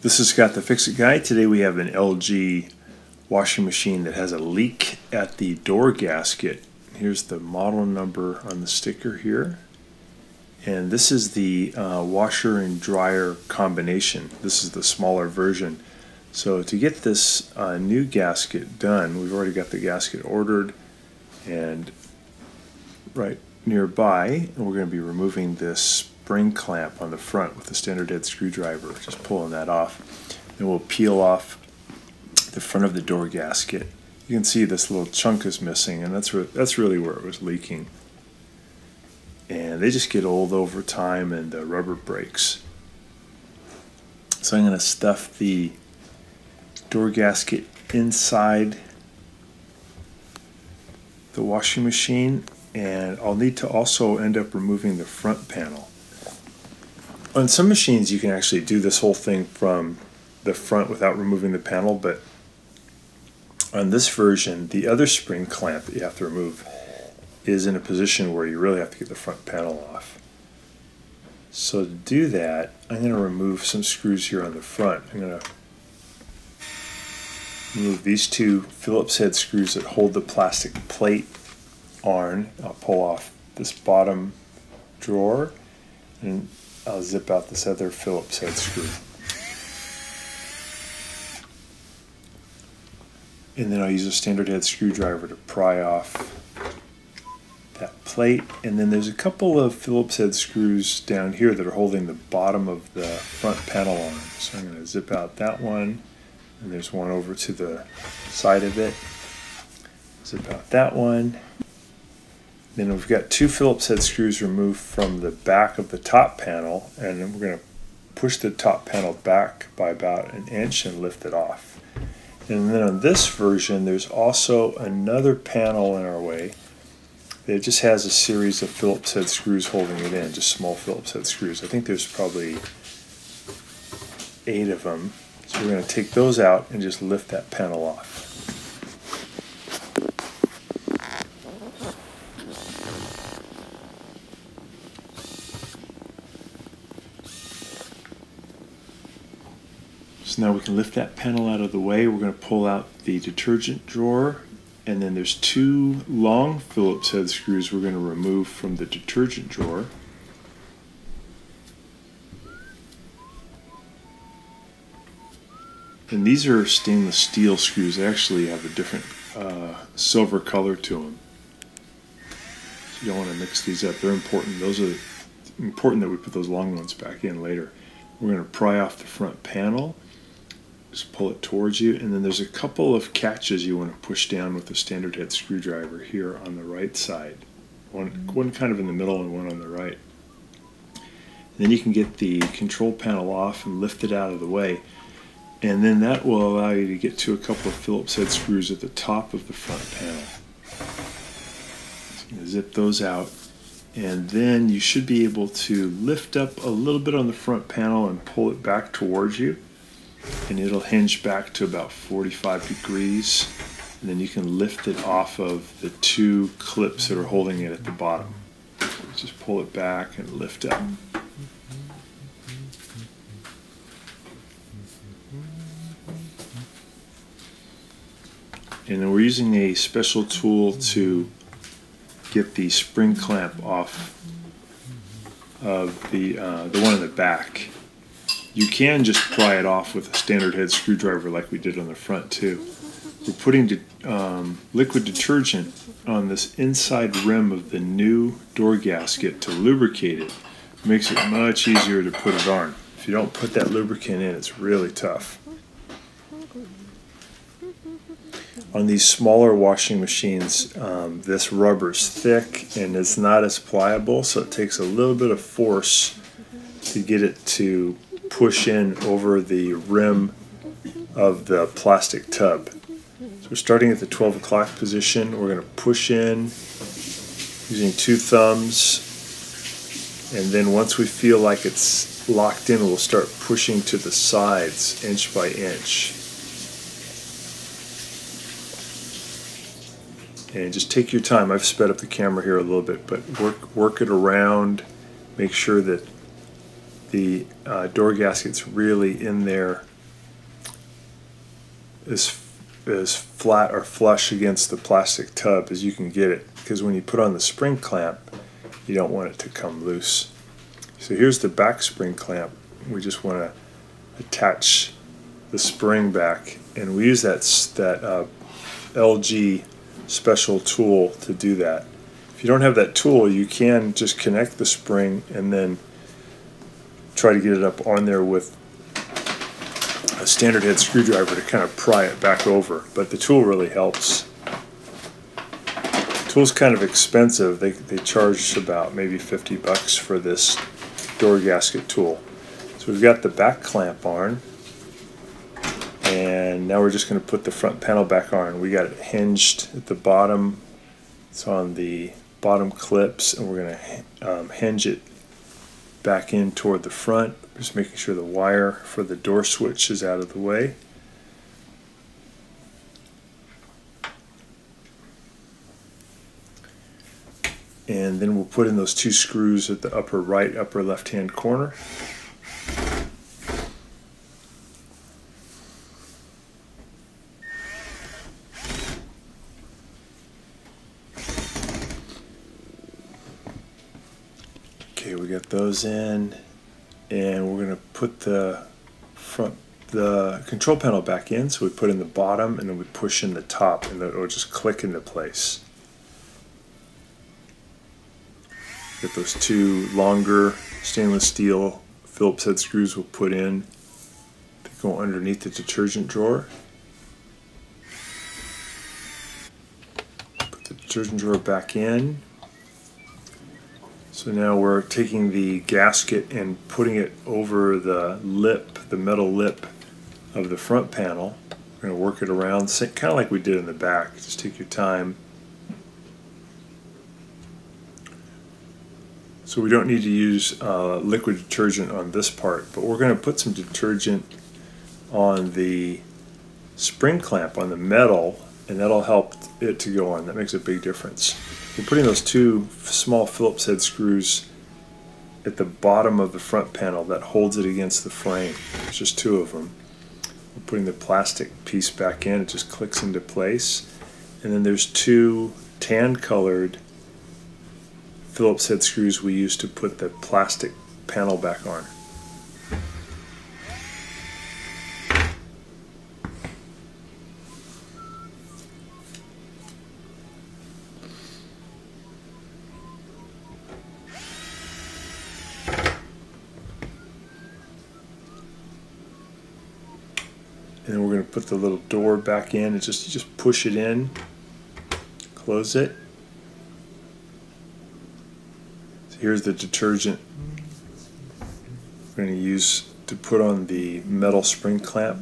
This is Scott the Fix-It Guy. Today we have an LG washing machine that has a leak at the door gasket. Here's the model number on the sticker here. And this is the washer and dryer combination. This is the smaller version. So to get this new gasket done, we've already got the gasket ordered and right nearby, and we're going to be removing this spring clamp on the front with a standard head screwdriver, just pulling that off. Then we'll peel off the front of the door gasket. You can see this little chunk is missing, and that's really where it was leaking. And they just get old over time, and the rubber breaks. So I'm going to stuff the door gasket inside the washing machine, and I'll need to also end up removing the front panel. On some machines you can actually do this whole thing from the front without removing the panel, but on this version the other spring clamp that you have to remove is in a position where you really have to get the front panel off. So to do that, I'm going to remove some screws here on the front. I'm going to remove these two Phillips head screws that hold the plastic plate on. I'll pull off this bottom drawer and I'll zip out this other Phillips head screw. And then I'll use a standard head screwdriver to pry off that plate. And then there's a couple of Phillips head screws down here that are holding the bottom of the front panel on. So I'm going to zip out that one, and there's one over to the side of it. Zip out that one. Then we've got two Phillips head screws removed from the back of the top panel, and then we're going to push the top panel back by about an inch and lift it off. And then on this version there's also another panel in our way that just has a series of Phillips head screws holding it in, just small Phillips head screws. I think there's probably 8 of them. So we're going to take those out and just lift that panel off. So now we can lift that panel out of the way. We're going to pull out the detergent drawer, and then there's 2 long Phillips head screws we're going to remove from the detergent drawer. And these are stainless steel screws. They actually have a different silver color to them. So you don't want to mix these up. They're important. Those are important that we put those long ones back in later. We're going to pry off the front panel. Just pull it towards you, and then there's a couple of catches you want to push down with a standard head screwdriver here on the right side. One kind of in the middle and one on the right. And then you can get the control panel off and lift it out of the way. And then that will allow you to get to a couple of Phillips head screws at the top of the front panel. So I'm going to zip those out, and then you should be able to lift up a little bit on the front panel and pull it back towards you, and it'll hinge back to about 45 degrees, and then you can lift it off of the 2 clips that are holding it at the bottom. So just pull it back and lift up. And then we're using a special tool to get the spring clamp off of the one in the back. You can just pry it off with a standard head screwdriver like we did on the front too. We're putting liquid detergent on this inside rim of the new door gasket to lubricate it. It makes it much easier to put it on. If you don't put that lubricant in, it's really tough. On these smaller washing machines, this rubber's thick and it's not as pliable, so it takes a little bit of force to get it to push in over the rim of the plastic tub. So we're starting at the 12 o'clock position. We're going to push in using 2 thumbs, and then once we feel like it's locked in, we'll start pushing to the sides inch by inch. And just take your time. I've sped up the camera here a little bit, but work it around. Make sure that the door gasket's really in there as flat or flush against the plastic tub as you can get it, because when you put on the spring clamp, you don't want it to come loose. So here's the back spring clamp. We just want to attach the spring back, and we use that LG special tool to do that. If you don't have that tool, you can just connect the spring and then try to get it up on there with a standard head screwdriver to kind of pry it back over, but the tool really helps. The tool's kind of expensive. They charge about maybe 50 bucks for this door gasket tool. So we've got the back clamp on, and now we're just going to put the front panel back on. We got it hinged at the bottom. It's on the bottom clips, and we're going to hinge it back in toward the front, just making sure the wire for the door switch is out of the way. And then we'll put in those two screws at the upper right, upper left hand corner. Okay, we got those in, and we're going to put the control panel back in. So we put in the bottom, and then we push in the top, and it'll just click into place. Get those two longer stainless steel Phillips head screws we'll put in to go underneath the detergent drawer. Put the detergent drawer back in. So now we're taking the gasket and putting it over the lip, the metal lip of the front panel. We're going to work it around, kind of like we did in the back. Just take your time. So we don't need to use liquid detergent on this part, but we're going to put some detergent on the spring clamp on the metal, and that'll help it to go on. That makes a big difference. We're putting those two small Phillips head screws at the bottom of the front panel that holds it against the frame. There's just two of them. We're putting the plastic piece back in. It just clicks into place. And then there's two tan colored Phillips head screws we use to put the plastic panel back on. And then we're going to put the little door back in and just push it in, close it. So here's the detergent we're going to use to put on the metal spring clamp.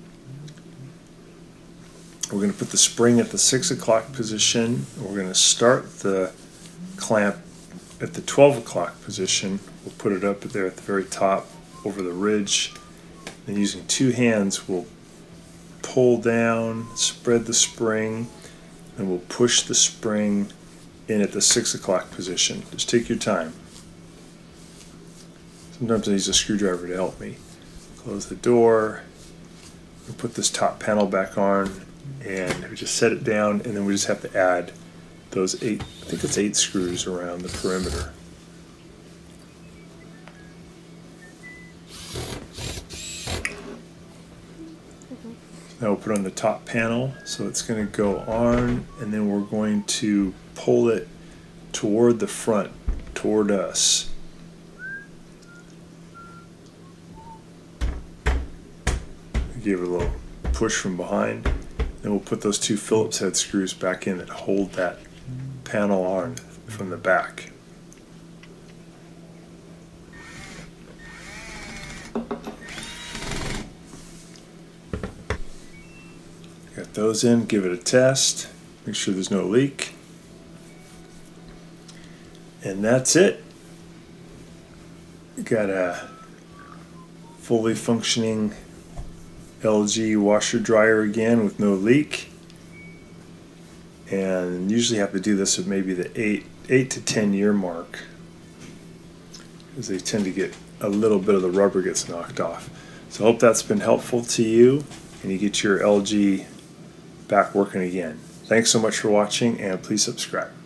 We're going to put the spring at the 6 o'clock position. We're going to start the clamp at the 12 o'clock position. We'll put it up there at the very top over the ridge. And using two hands, we'll pull down, spread the spring, and we'll push the spring in at the 6 o'clock position. Just take your time. Sometimes I use a screwdriver to help me. Close the door, and put this top panel back on, and we just set it down, and then we just have to add those I think it's 8 screws around the perimeter. Now we'll put on the top panel, so it's going to go on, and then we're going to pull it toward the front, toward us. Give it a little push from behind. Then we'll put those two Phillips head screws back in that hold that panel on from the back. Got those in, give it a test, make sure there's no leak. And that's it. Got a fully functioning LG washer dryer again with no leak. And usually have to do this at maybe the 8 to 10 year mark, because they tend to get a little bit of the rubber gets knocked off. So I hope that's been helpful to you. and you get your LG back working again. Thanks so much for watching, and please subscribe.